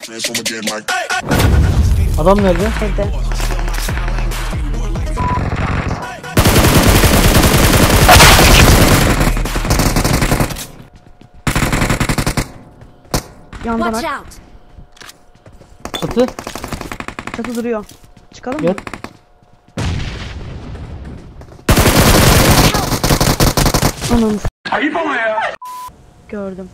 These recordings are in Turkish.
Adam nerede? Evde. Yandan Watch ak. out! Çatı. Çatı duruyor. Çıkalım Gel. mı? Ananı Ayıp ama ya. gördüm.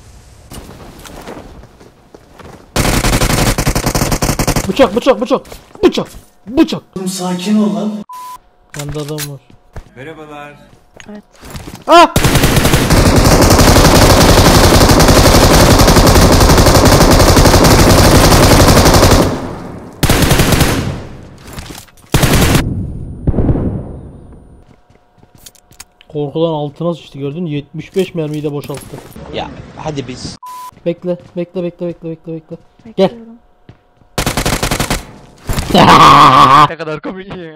Bıçak bıçak bıçak. Bıçak. Bıçak. Sakin ol lan. Bende adam var. Merhabalar. Evet. Ah! Korkudan altına sıçtı, gördün mü? 75 mermiyi de boşalttı. Ya hadi biz. Bekle bekle bekle bekle bekle bekle. Gel. Bekliyorum. Ne kadar komik ya.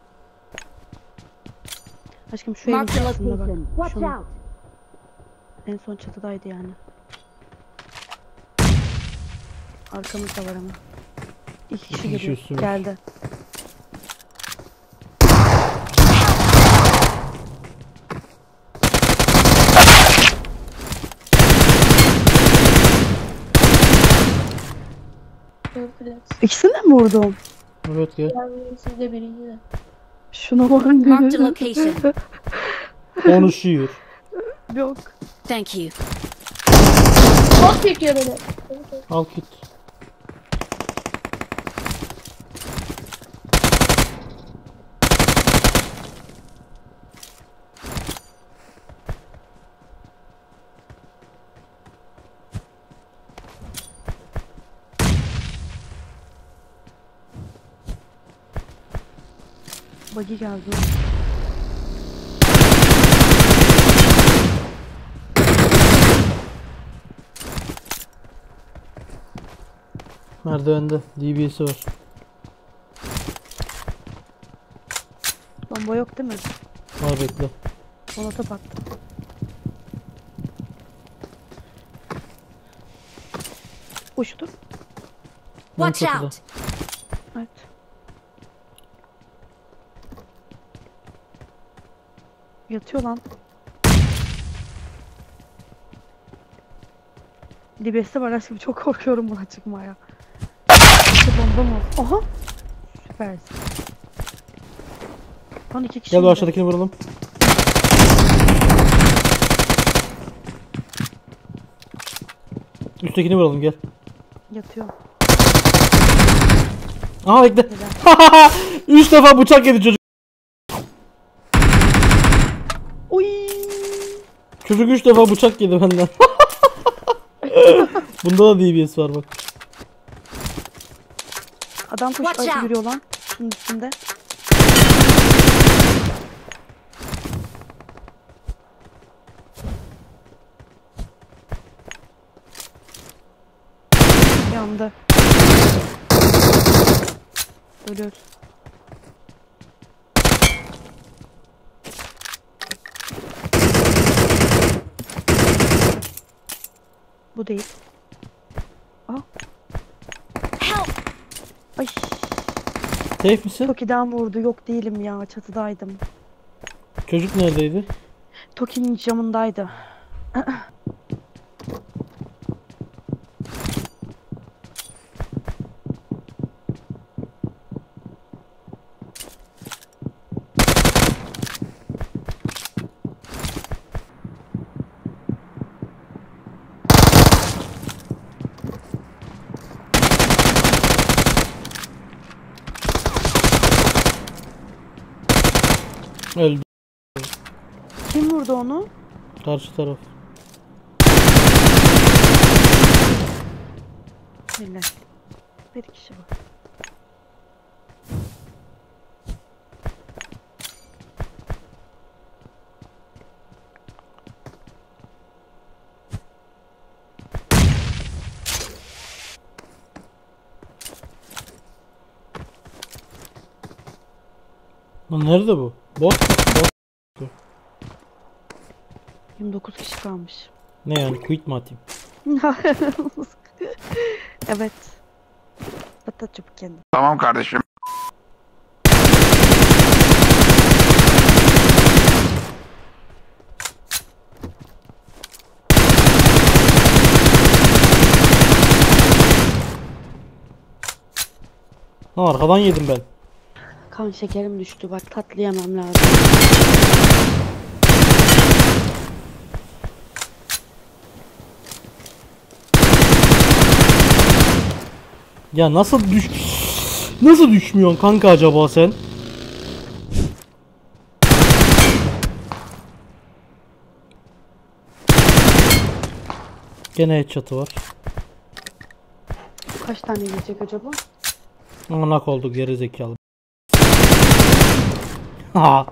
Aşkım şu evin Mark the çatısında bak. location. Watch Şunu. out! En son çatıdaydı yani. Arkamızda var ama. İki kişi kişi geliyor. üstümüz. Geldi. İkisini de mi vurdum? Evet gel. Sizde birinci de. Şuna bak. Mark the location. Konuşuyor. Yok. Thank you. Çok çekiyor beni. Al git. Buggy geldi. Merdivende DBS'i var. Bomba yok değil mi? Var bekle. Molotov attım. Uçtu. Benim Watch çatıda. out! Evet. Yatıyor lan. Dibesi var aşkım, çok korkuyorum buna çıkmaya. İşte bomba mı? Aha! Süpersin. Lan iki kişi Gel bu mi? aşağıdakini vuralım. Üsttekini vuralım gel. Yatıyor. Aha bekle. Neden? 3 defa bıçak yedi çocuk. Uy! Çocuk 3 defa bıçak yedi benden. Bunda da DBS var bak. Adam Watch koşuyor, out. yürüyor lan. Şunun üstünde. Yandı. Ölüyoruz. Bu değil. Aa. Help! Ay. Safe misin? Toki'den vurdu. Yok değilim ya. Çatıdaydım. Çocuk neredeydi? Toki'nin camındaydı. Öldü. Kim vurdu onu? Karşı taraf. Bilmem. Bir kişi var. Lan nerede bu? Bot. Bot. 29 kişi kalmış. Ne yani? Quit mi atayım? Evet. Patlat çabuk kendini. Tamam kardeşim. Ha, arkadan yedim ben. Kan şekerim düştü bak tatlı yemem lazım. Ya nasıl düşmüyorsun kanka acaba sen? Gene headshot'ı var. Kaç tane yiyecek acaba? Anak oldu geri zekalı. Ha.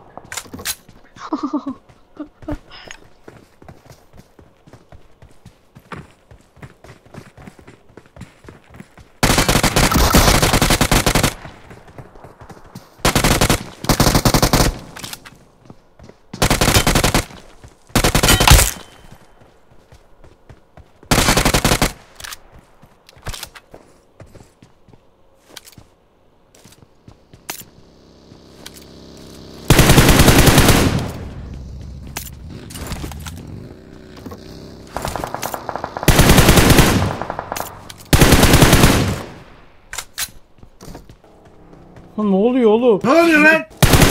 Lan ne oluyor oğlum? Ne oluyor lan?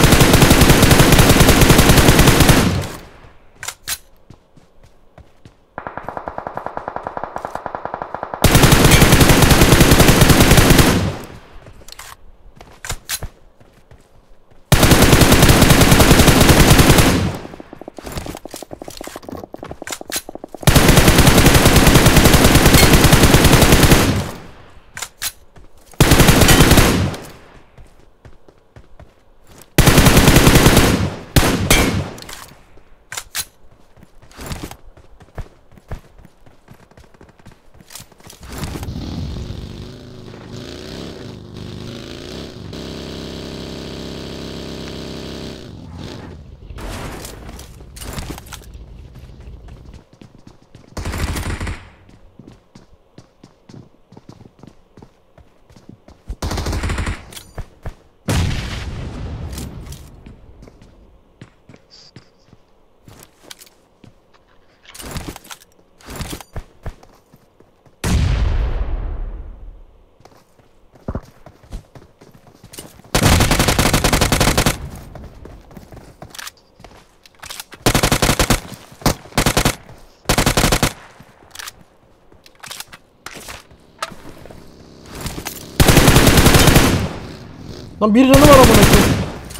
Lan bir canı var amına koyayım.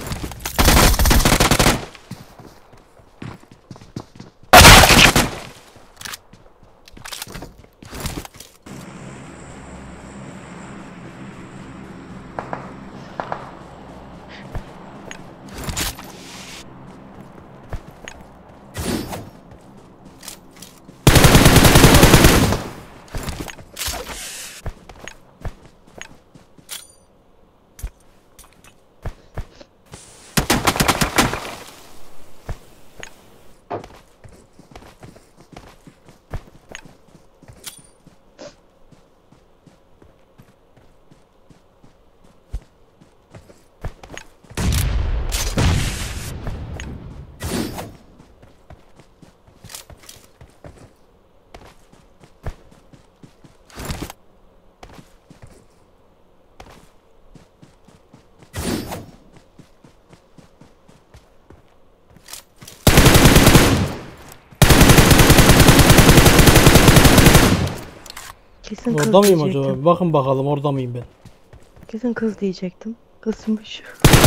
Kesin kız Orada mıyım diyecektim. acaba? Bir bakın bakalım orada mıyım ben? Kesin kız diyecektim. Kızmış.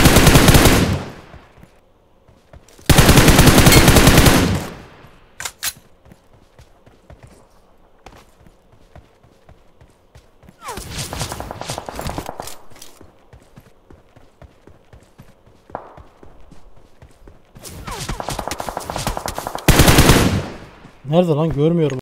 Nerede lan görmüyorum.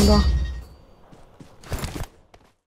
anda.